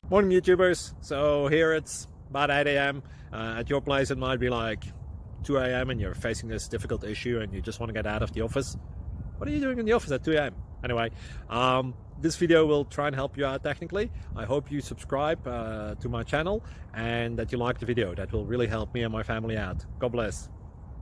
Morning YouTubers. So here it's about 8 a.m. At your place it might be like 2 a.m. and you're facing this difficult issue and you just want to get out of the office. What are you doing in the office at 2 a.m.? Anyway, this video will try and help you out technically. I hope you subscribe to my channel and that you like the video. That will really help me and my family out. God bless.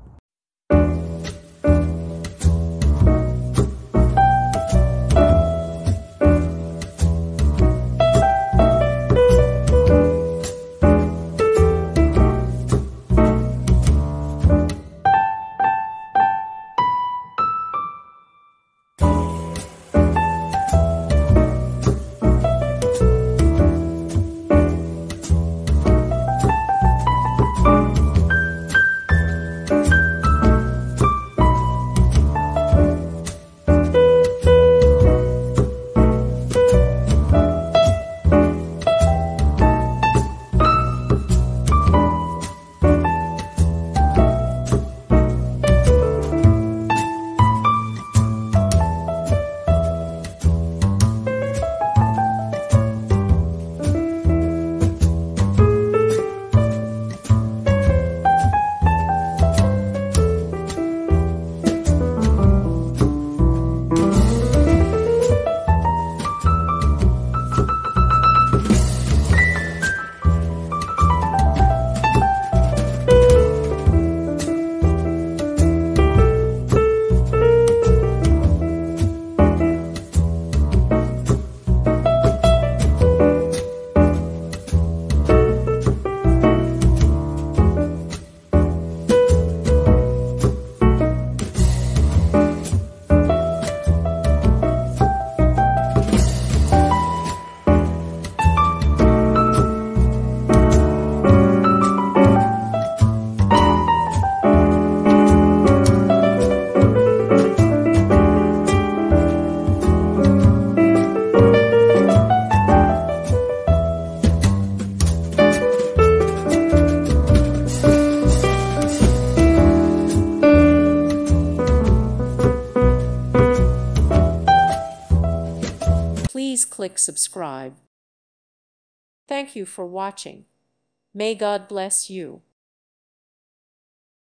Please click subscribe. Thank you for watching. May God bless you.